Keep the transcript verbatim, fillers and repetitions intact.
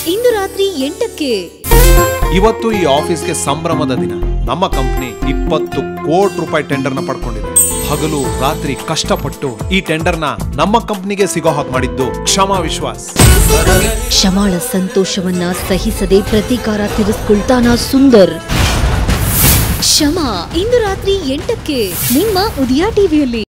ಇಂದು ರಾತ್ರಿ ಎಂಟಕ್ಕೆ. ಇವತ್ತು ಈ ಆಫೀಸ್ಗೆ ಸಂಭ್ರಮದ ದಿನ. ನಮ್ಮ ಕಂಪನಿ ಇಪ್ಪತ್ತು ಕೋಟಿ ರೂಪಾಯಿ ಟೆಂಡರ್ನ ಪಡ್ಕೊಂಡಿದೆ. ಹಗಲು ರಾತ್ರಿ ಕಷ್ಟಪಟ್ಟು ಈ ಟೆಂಡರ್ನ ನಮ್ಮ ಕಂಪನಿಗೆ ಸಿಗೋ ಹಾಗೆ ಮಾಡಿದ್ದು ಕ್ಷಮಾ ವಿಶ್ವಾಸ್. ಕ್ಷಮಾಳ ಸಂತೋಷವನ್ನ ಸಹಿಸದೆ ಪ್ರತೀಕಾರ ತೀರಿಸಿಕೊಳ್ತಾನ ಸುಂದರ್. ಕ್ಷಮಾ ಇಂದು ರಾತ್ರಿ ಎಂಟಕ್ಕೆ ನಿಮ್ಮ ಉದಯ ಟಿವಿಯಲ್ಲಿ.